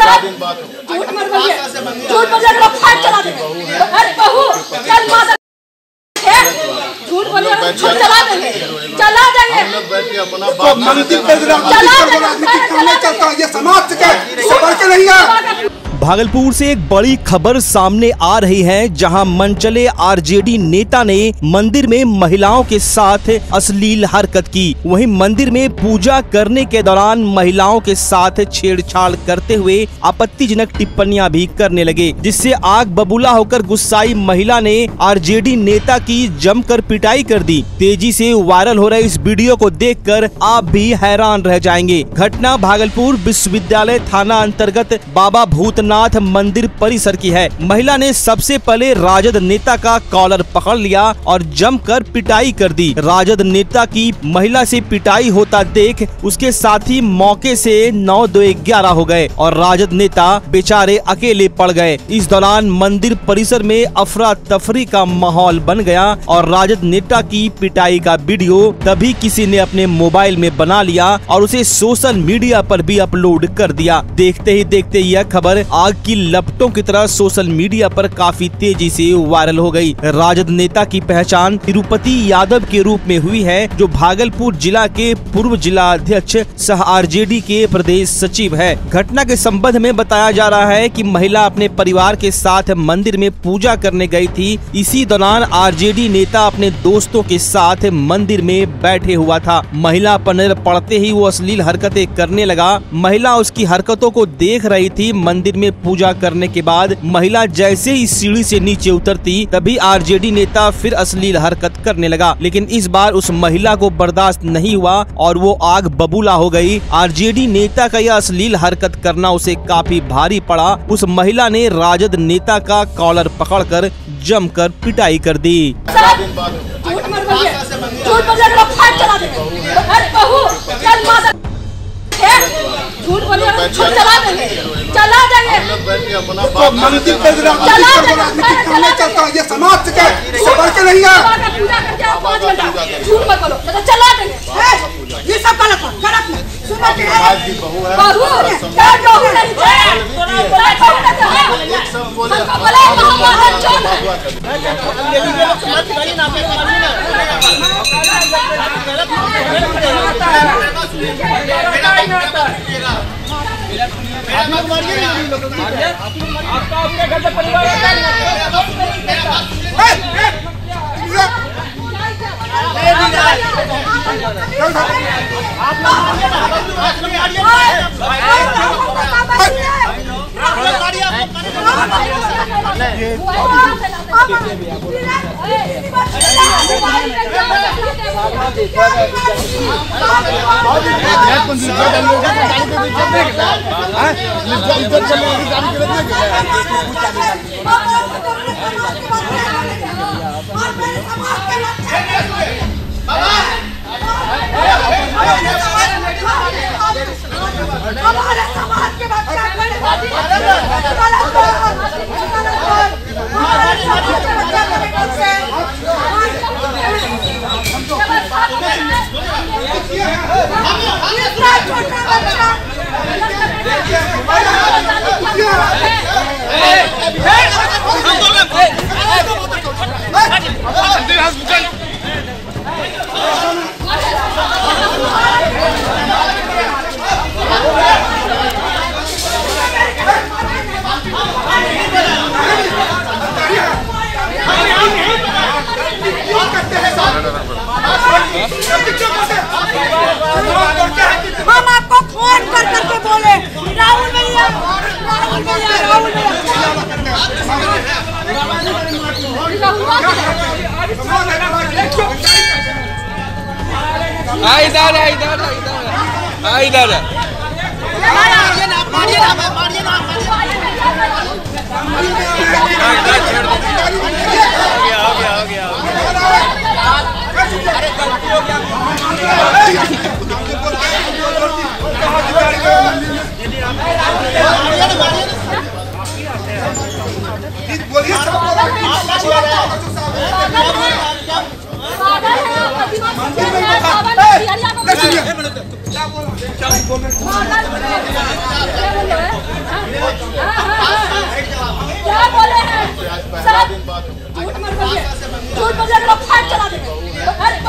झूठ मत बोलिए, झूठ बोलिए लोग फाइट चला देंगे। अरे बहू चल माता झूठ बोलिए हम चला देंगे, चला देंगे। तो मंदिर पे चलता ये समाज के बढ़ के नहीं है। भागलपुर से एक बड़ी खबर सामने आ रही है, जहां मनचले आरजेडी नेता ने मंदिर में महिलाओं के साथ अश्लील हरकत की। वहीं मंदिर में पूजा करने के दौरान महिलाओं के साथ छेड़छाड़ करते हुए आपत्तिजनक टिप्पणियां भी करने लगे, जिससे आग बबूला होकर गुस्साई महिला ने आरजेडी नेता की जमकर पिटाई कर दी। तेजी से वायरल हो रहे इस वीडियो को देखकर आप भी हैरान रह जाएंगे। घटना भागलपुर विश्वविद्यालय थाना अंतर्गत बाबा भूतनाथ मंदिर परिसर की है। महिला ने सबसे पहले राजद नेता का कॉलर पकड़ लिया और जमकर पिटाई कर दी। राजद नेता की महिला से पिटाई होता देख उसके साथी मौके से 9-2-11 हो गए और राजद नेता बेचारे अकेले पड़ गए। इस दौरान मंदिर परिसर में अफरा तफरी का माहौल बन गया और राजद नेता की पिटाई का वीडियो तभी किसी ने अपने मोबाइल में बना लिया और उसे सोशल मीडिया पर भी अपलोड कर दिया। देखते ही देखते यह खबर आग की लपटों की तरह सोशल मीडिया पर काफी तेजी से वायरल हो गई। राजद नेता की पहचान तिरुपति यादव के रूप में हुई है, जो भागलपुर जिला के पूर्व जिला अध्यक्ष सह आरजेडी के प्रदेश सचिव है। घटना के संबंध में बताया जा रहा है कि महिला अपने परिवार के साथ मंदिर में पूजा करने गई थी। इसी दौरान आरजेडी नेता अपने दोस्तों के साथ मंदिर में बैठे हुआ था। महिला पर नजर पड़ते ही वो अश्लील हरकतें करने लगा। महिला उसकी हरकतों को देख रही थी। मंदिर में पूजा करने के बाद महिला जैसे ही सीढ़ी से नीचे उतरती तभी आरजेडी नेता फिर अश्लील हरकत करने लगा, लेकिन इस बार उस महिला को बर्दाश्त नहीं हुआ और वो आग बबूला हो गई। आरजेडी नेता का यह अश्लील हरकत करना उसे काफी भारी पड़ा। उस महिला ने राजद नेता का कॉलर पकड़कर जमकर पिटाई कर दी। झूठ मत बोलिए, झूठ बोलिए लोग फाइट चला देंगे। अरे बहू चल माता झूठ बोलिए हम चला देंगे, चला देंगे। तो मंदिर पे चलता ये समाज के बढ़ के नहीं है। झूठ मत बोलो, चला देंगे। ये सब गलत है, गलत है। सुनो कि बहू क्या जोगी नहीं आपका अपने घर से परिवार हमारे समाज के बच्चा हम आपको फोन कर करके बोले राहुल भैया, राहुल भैया, राहुल भैया। झूठ मत बोलिए, झूठ बोलिए, लोग फाइट चला देंगे। अरे